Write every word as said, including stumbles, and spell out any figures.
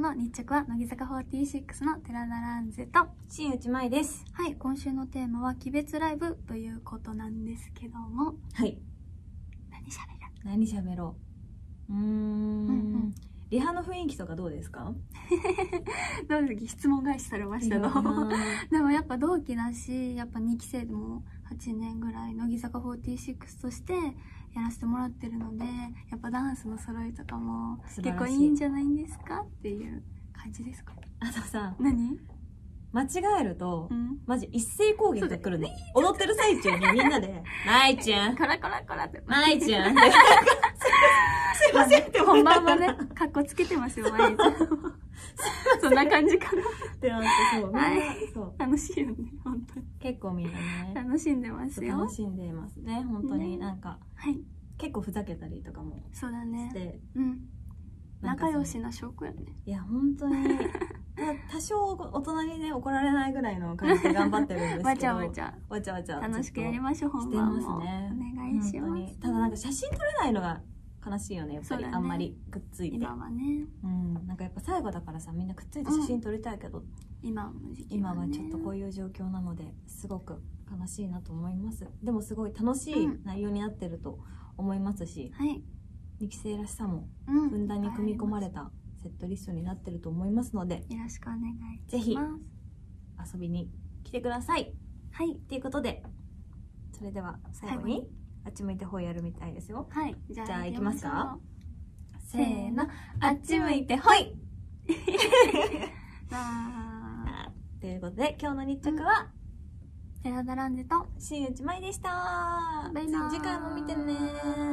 の日直は乃木坂フォーティーシックスの寺田蘭世と新内舞です。 はい、今週のテーマは鬼別ライブということなんですけども、 はい。 何しゃべる？ 何しゃべろう。うーん。うんうん、リハの雰囲気とかどうですか？ どうですか？質問返しされましたの。でもやっぱ同期だし、やっぱにき生でもはちねんぐらい乃木坂フォーティーシックスとしてやらせてもらってるので、やっぱダンスの揃いとかも結構いいんじゃないんですかっていう感じですか？ あとさ、 何？ 間違えると、うん、マジ一斉攻撃が来るの。踊ってる最中にみんなで、まいちゃん、 コラコラコラって、 まいちゃんって。すいませんって。 本番はね、カッコつけてますよ、まいちゃん。そんな感じかな。 ってなって、そう、みんな、そう。 楽しいよね、本当に。 結構みんなね。 楽しんでますよ。 楽しんでますね、本当になんか。はい。結構ふざけたりとかも。 そうだね。 して。 うん。仲良しな証拠やね。 いや、本当に。多少大人にね、怒られないぐらいの感じで頑張ってるんですけど。 わちゃわちゃ。 わちゃわちゃ。 楽しくやりましょう、本番も。 してますね。 お願いします。 ただなんか写真撮れないのが悲しいよね、やっぱり。あんまりくっついて。 今はね。 うん。なんかやっぱ最後だからさ、みんなくっついて写真撮りたいけど、 今の時期今はちょっとこういう状況なので、すごく悲しいなと思います。でもすごい楽しい内容になってると思いますし、はい。にき生らしさもふんだんに組み込まれたセットリストになってると思いますので、 よろしくお願いします。 ぜひ遊びに来てください。 はい。 ということで、それでは最後にあっち向いてほいやるみたいですよ。 はい。じゃあ、 じゃあ行きますか。 せーの、あっち向いてほい。 ということで、今日の日直は、 寺田蘭世と新内舞でした。 バイバイ。 次回も見てね。